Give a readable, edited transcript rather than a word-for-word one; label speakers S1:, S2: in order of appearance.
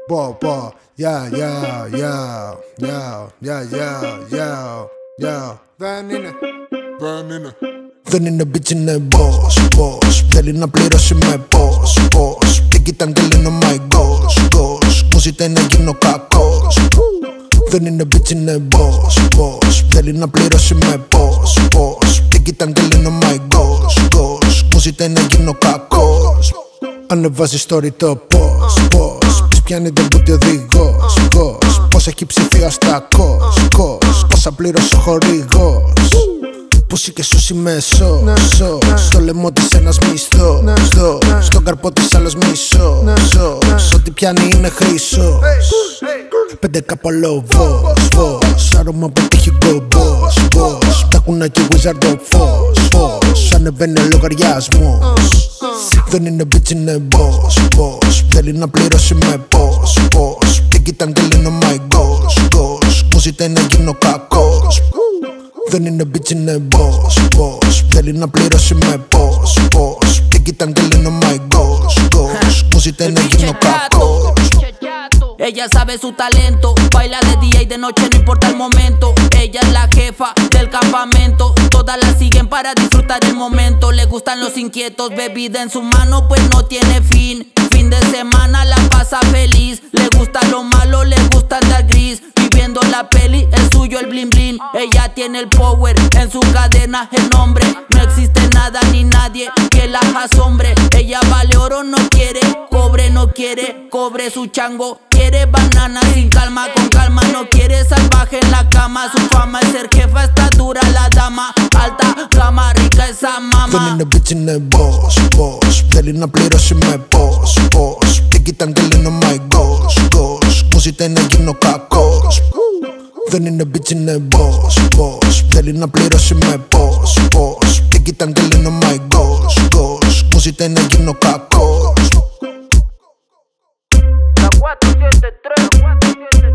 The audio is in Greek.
S1: Yeah. Δεν είναι bitch, είναι boss. Θέλει να πληρώσει με boss. Τι κοίταν και λένε oh my gosh. Μου ζητάει να γίνω κακός. Δεν είναι bitch, είναι boss. Θέλει να πληρώσει με boss. Τι κοίταν και λένε oh my gosh. Μου ζητάει να γίνω κακός. Ανεβάζει story το post. Πεις πιάνει τον μπούτι οδηγός. Πώς έχει ψηφία στα πόσα πλήρωσε ο χορηγός. Πούσι και σούσι με στο λαιμό της ένας μισθός. Στον καρπό της άλλος μισός. Ό,τι πιάνει είναι χρυσός. 5K βος. Άρωμα που τύχει boss. Τα κουνά και wizard of φως. Ανεβαίνει ο λογαριασμός. Δεν είναι bitch, είναι boss. Θέλει να πληρώσει με boss. Τι κοίταν και λένε oh my gosh. Μου ζητάει να γίνω κακός. Δεν είναι bitch, είναι boss. Θέλει να πληρώσει με boss. Τι κοίταν και λένε oh my gosh. Μου ζητάει να γίνω κακός.
S2: Ella sabe su talento, baila de día y de noche, no importa el momento. Ella es la jefa del campamento, todas la siguen para disfrutar el momento. Le gustan los inquietos, bebida en su mano pues no tiene fin. Fin de semana la pasa feliz, le gusta lo malo, le gusta andar gris. Viviendo la peli, es suyo el bling bling. Ella tiene el power, en su cadena el nombre. No existe nada ni nadie que la asombre. Ella vale oro, no quiere cobre, no quiere cobre su chango. Quiere banana sin calma, con calma. No quiere salvaje en la cama. Su fama es ser jefa, está dura la dama. Alta gama, rica esa mama.
S1: Δεν είναι bitch, είναι boss. Θέλει να πληρώσει με boss. Τι κοίταν και λένε oh my gosh. Μου ζητάει να γίνω κακός. Δεν είναι bitch, είναι boss. Θέλει να πληρώσει με boss. Τι κοίταν και λένε oh my gosh. Μου ζητάει να γίνω κακός.
S2: 473